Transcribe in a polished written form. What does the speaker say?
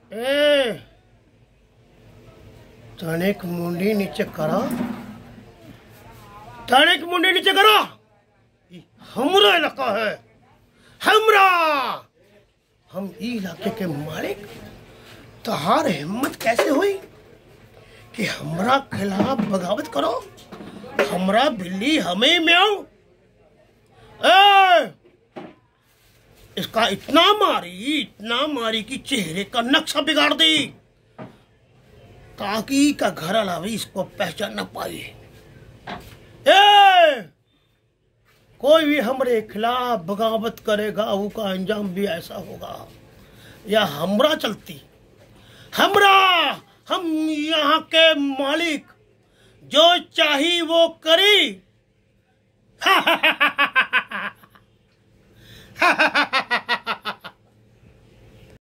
ए तनिक मुंडी नीचे करो, तनिक मुंडी नीचे करो। हमरा इलाका है, हमरा, हम इलाके के मालिक। तहार हिम्मत कैसे हुई कि हमरा खिलाफ बगावत करो? हमरा बिल्ली हमें म्याऊं। इसका इतना मारी कि चेहरे का नक्शा बिगाड़ दी, ताकि का घर अलावी इसको पहचान न पाए। कोई भी हमरे खिलाफ बगावत करेगा, उसका अंजाम भी ऐसा होगा। या हमरा चलती, हमरा, हम यहाँ के मालिक, जो चाही वो करी।